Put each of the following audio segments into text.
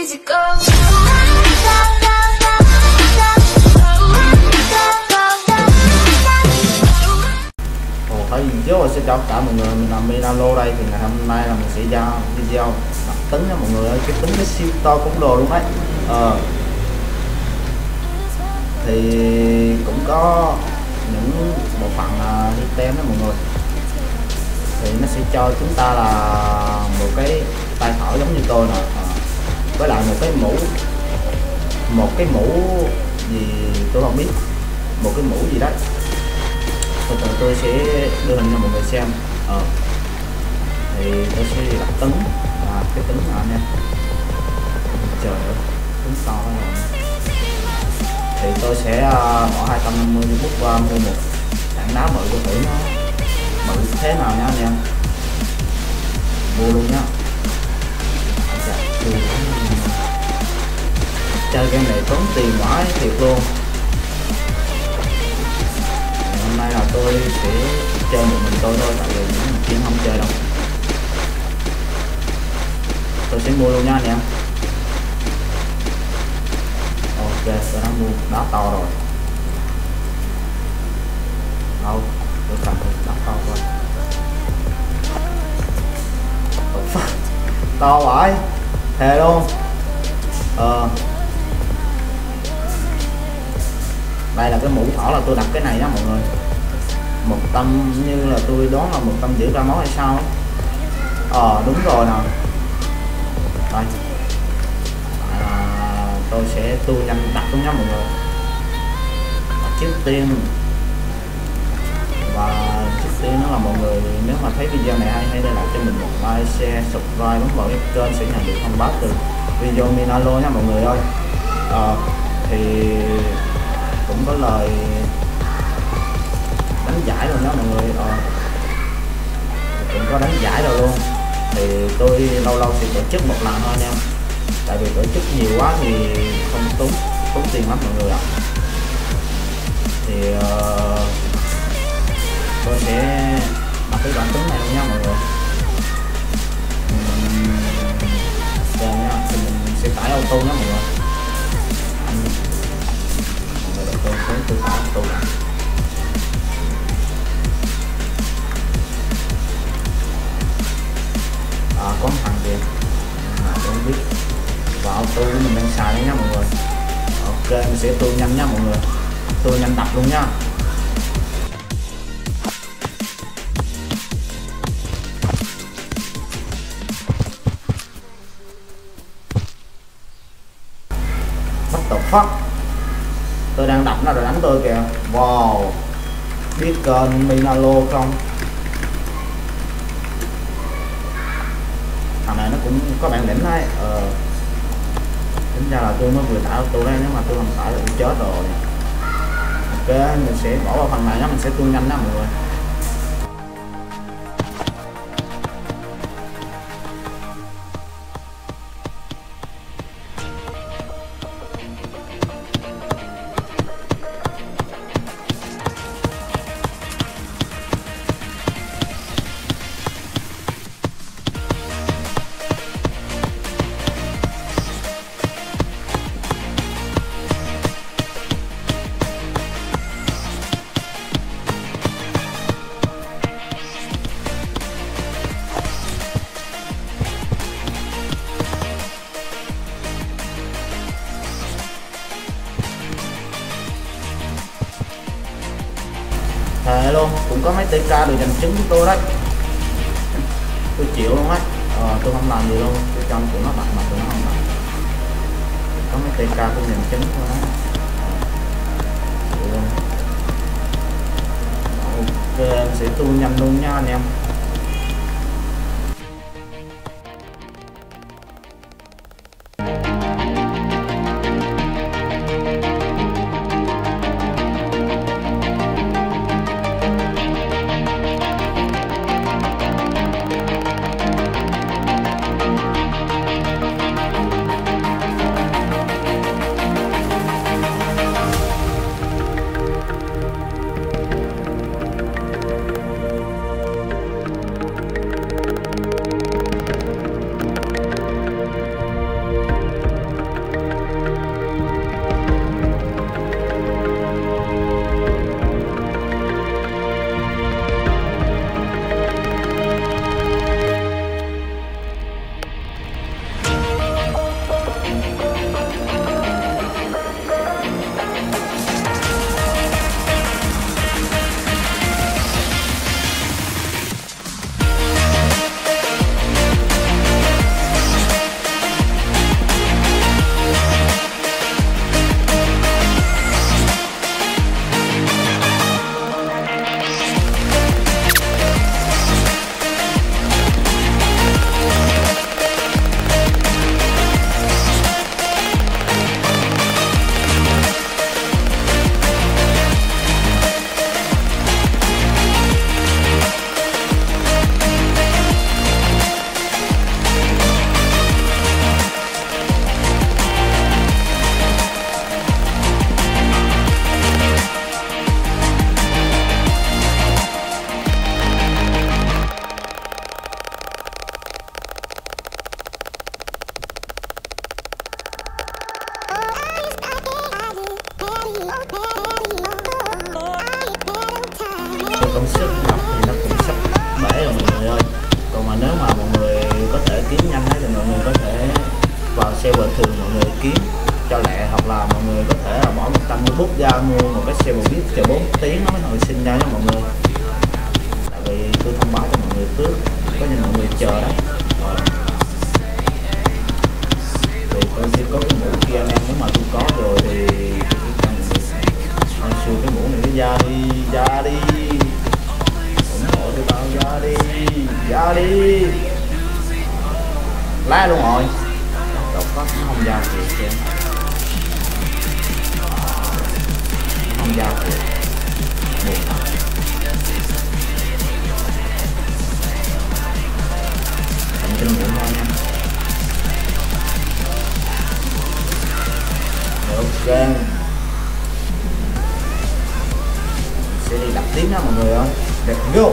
easy go. Ở video xin chào tất cả mọi người, mình là Minalo đây. Thì ngày hôm nay là mình sẽ ra video đặt tính nha mọi người ơi. Cái tính cái siêu to khổng lồ luôn đấy. Thì cũng có những bộ phận item đó mọi người, thì nó sẽ cho chúng ta là một cái tay thỏ giống như tôi nè, với lại một cái mũ gì tôi không biết, một cái mũ gì đấy. Tôi sẽ đưa hình cho mọi người xem. Thì tôi sẽ đặt tấn và cái tấn nào nha. Trời ơi, tấn to rồi. Thì tôi sẽ bỏ 250 bút qua mua một tảng đá bự của thử nó bự thế nào nha anh em. Mua luôn nhá. Chơi game này tốn tiền mãi thiệt luôn. Hôm nay là tôi sẽ chơi một mình tôi thôi, tại vì những người kia không chơi đâu. Tôi sẽ mua luôn nha anh em. Ok, tôi đã mua đá to rồi. Đâu, tôi cầm đá to thôi. To vậy, thề luôn. Đây là cái mũ thỏ, là tôi đặt cái này nha mọi người. 100, như là tôi đoán là 150 ra máu hay sao ấy. Đúng rồi nè. Đây. Tôi sẽ tu nhanh đặt luôn nha mọi người. Trước tiên đó là mọi người, nếu mà thấy video này hay, hãy để lại cho mình một like, share, subscribe, bấm vào cái kênh sẽ nhận được thông báo từ video Minalo nha mọi người ơi. Thì cũng có lời đánh giải rồi nha mọi người. Cũng có đánh giải rồi luôn. Thì tôi lâu lâu sẽ tổ chức một lần thôi nha, tại vì tổ chức nhiều quá thì không tốn tiền lắm mọi người ạ. Thì tôi sẽ đặt cái đoạn tính này luôn nha mọi người. Rồi nha, thì mình sẽ tải auto nha mọi người. Mọi người đầu tiên tôi tải auto lại. Có thằng kìa mà tôi không biết. Và auto của mình đang xài đấy nha mọi người. Ok, mình sẽ tua nhanh nha mọi người, tua nhanh đập luôn nha. What the fuck, tôi đang đập nó rồi đánh tôi kìa. Wow, biết kênh Minalo không? Thằng này nó cũng có bản lĩnh đấy. Tính ra là tôi mới vừa tải auto đây, nếu mà tôi không tải là tôi chết rồi. Ok, mình sẽ bỏ vào phần này nhé, mình sẽ tua nhanh đó mọi người. Thề luôn, cũng có mấy TK được giành trứng của tôi đấy. Tôi chịu luôn á. Tôi không làm gì luôn, tôi cho tụi nó đặt mà tụi nó không đặt. Có mấy TK cũng giành trứng thôi đó. Ok, em sẽ tu nhanh luôn nha anh em. công sức đập thì nó cũng sắp bể rồi mọi người ơi. Còn mà nếu mà mọi người có thể kiếm nhanh thì mọi người có thể vào server thường mọi người kiếm cho lẹ, hoặc là mọi người có thể là bỏ 100 bút ra mua một cái server VIP chờ 4 tiếng nó mới hồi sinh ra cho mọi người. Tại vì tôi thông báo cho mọi người trước, có như mọi người chờ đấy. Thì tôi sẽ có cái mũ kia anh em, nếu mà tôi có rồi thì tôi siêu cái mũ này nó ra đi ủng hộ cho tao, ra đi lá luôn rồi. Đâu có nó không ra kìa kìa, không ra kìa, buồn thật. Cầm trên bụng thôi nha. Ok, sẽ đi đặt tiếng đó mọi người ơi. Let's go.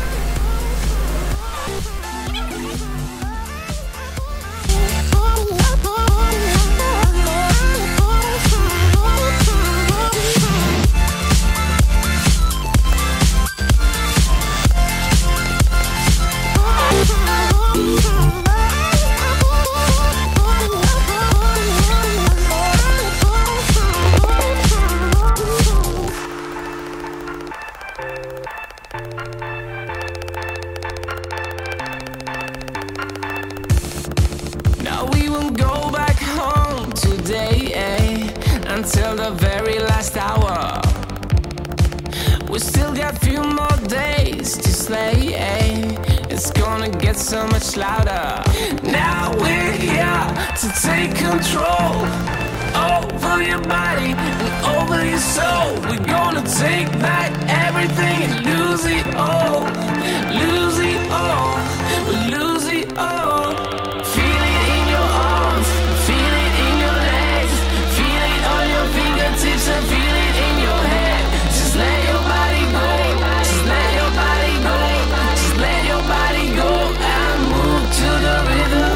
Until the very last hour, we still got few more days to slay. It's gonna get so much louder. Now we're here to take control over your body and over your soul. We're gonna take back everything and lose it all, lose it all, lose it all. Feel it in your arms, feel it in your legs, feel it on your fingertips and feel it in your head. Just let your body go, just let your body go, just let your body go and move to the rhythm.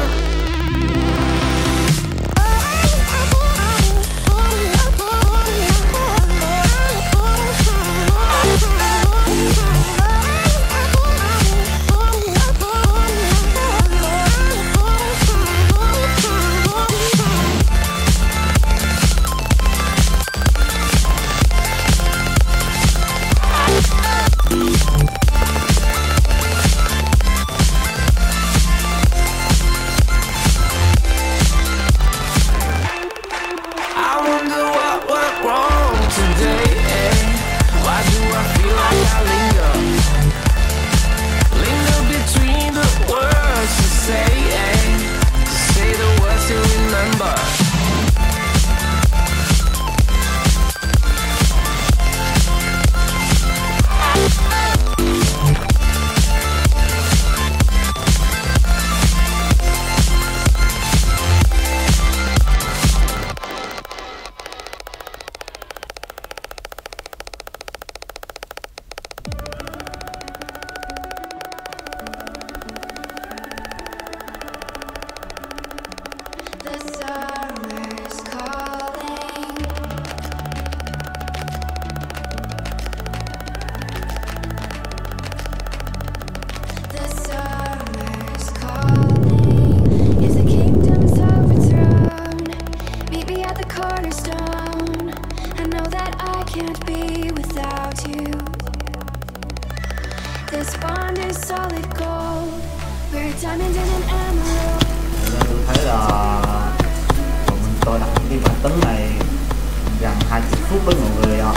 Tôi thấy là tôi đặt cái bản tính này gần 20 phút với mọi người ạ.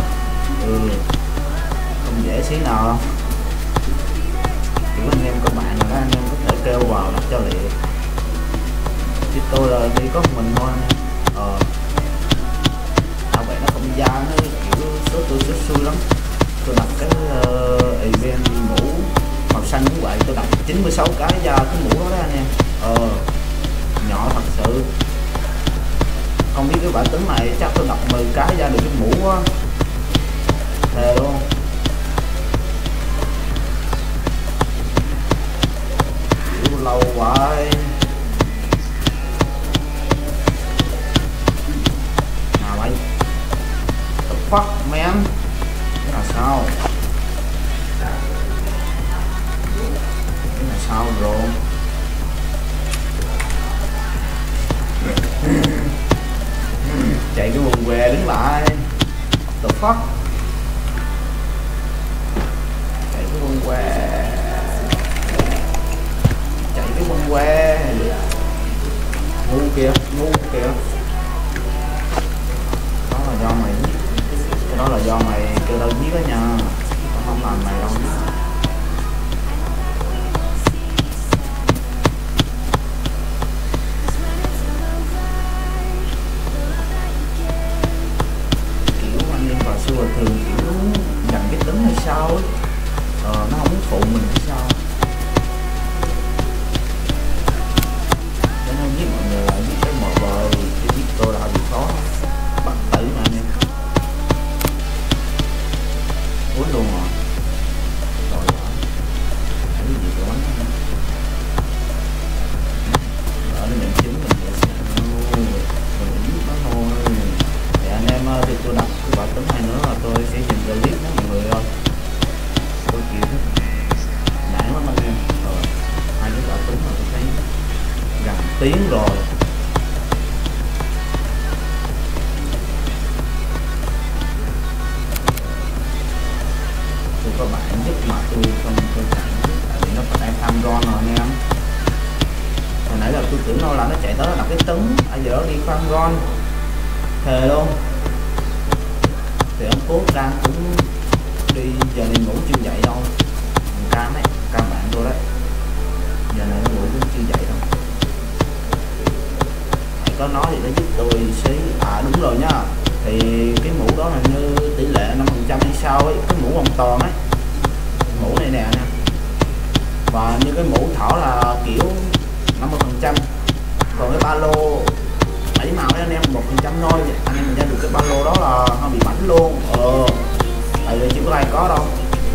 Không dễ xí nào đâu. Kiểu anh em các bạn là anh em có thể kêu vào đặt cho liệu. Chứ tôi là đi có một mình thôi anh em. Vậy nó không ra, nó kiểu số tôi số xui lắm. Tôi đặt cái event mũ màu xanh cũng vậy, tôi đặt 96 cái ra cái mũ đó, anh em. Nhỏ thật sự. Không biết cái bản tính này chắc tôi đặt 10 cái ra được cái mũ á. Thề luôn. Kiểu lâu vậy. Nào anh. The fuck man. Cái là sao? Sao rồi? Chạy cái quần què đứng lại. The fuck? Chạy cái quần què. Chạy cái quần què. Ngu kìa, ngu kìa. Đó là do mày. Cái đó là do mày kêu tao giết đó nha. Tao không làm mày đâu. Thường kiểu dành cái tính hay sao ấy, nó không muốn phụ mình hay sao, cho nên giết mọi người là giết cái mờ bờ, cái giết tôi là bị khó bắt tử mà anh em. Cuốn luôn rồi, rồi cái gì của bắn nó nhận chứng mình mình giết nó thôi. Thì anh em thì tôi đặt cái quả tính này nữa là tôi sẽ nhìn clip đó mọi người ơi. Tôi chịu hết nản lắm anh em. Hai cái quả tính mà tôi thấy gần tiếng rồi. Tôi có bạn giúp mà tôi không chạy, tại vì nó còn đang tham ron rồi anh em. Hồi nãy là tôi tưởng đâu là nó chạy tới nó đặt cái tấn, bây giờ nó đi farm ron thề luôn. Thì ông cố Cam cũng đi, giờ này ngủ chưa dậy đâu. Cam ấy, Cam bạn tôi đấy, giờ này nó ngủ cũng chưa dậy đâu. Thầy có nói thì nó giúp tôi xí. À đúng rồi nha, thì cái mũ đó là như tỷ lệ 5% hay sao ấy, cái mũ hoàn toàn ấy, mũ này nè nha. Và như cái mũ thỏ là kiểu 50%, còn cái ba lô 7 màu đấy anh em 1% thôi. Anh em mình ra được cái ba lô đó là nó bị bảnh luôn. Tại vì chưa có ai có đâu.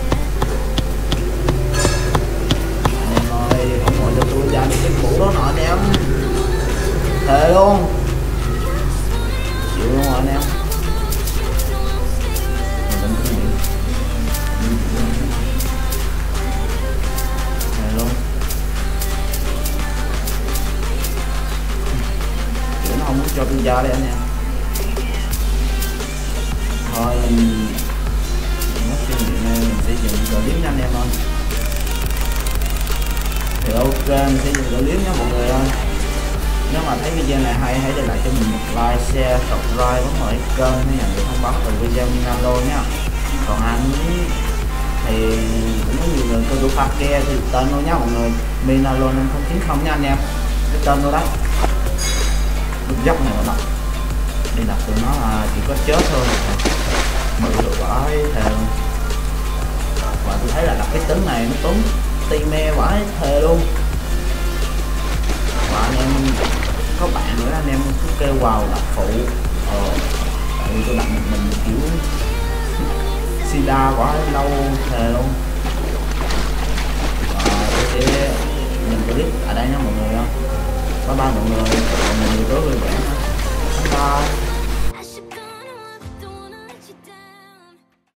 Anh em ơi, không gọi cho tôi ra được cái mũ đó nọ anh em, thề luôn, chịu luôn rồi anh em. Thề luôn, nó không muốn cho tôi ra đây anh em. Thôi mất kinh nghiệm này mình sẽ dùng clip nha anh em ơi. Thì ok, mình sẽ dùng clip nha mọi người ơi. Nếu mà thấy video này hay hãy để lại cho mình một like, share, subscribe, bấm vào kênh để nhận được thông báo từ video Minalo nha. Còn anh thì cũng có nhiều người kêu pha ke thì tên thôi nha mọi người, Minalo 5090 nha anh em, cái tên thôi đó. Lúc dốc này mà đọc đi đọc tụi nó là chỉ có chết thôi, mượn được vãi thề. Và tôi thấy là đọc cái tính này nó tốn time vãi thề luôn. Và anh em có bạn nữa anh em cứ kêu vào đọc phụ, tại vì tôi đặt mình kiểu sida quá lâu thề luôn. Và tôi sẽ nhìn clip ở đây nha mọi người. Bye bye mọi người, mình tối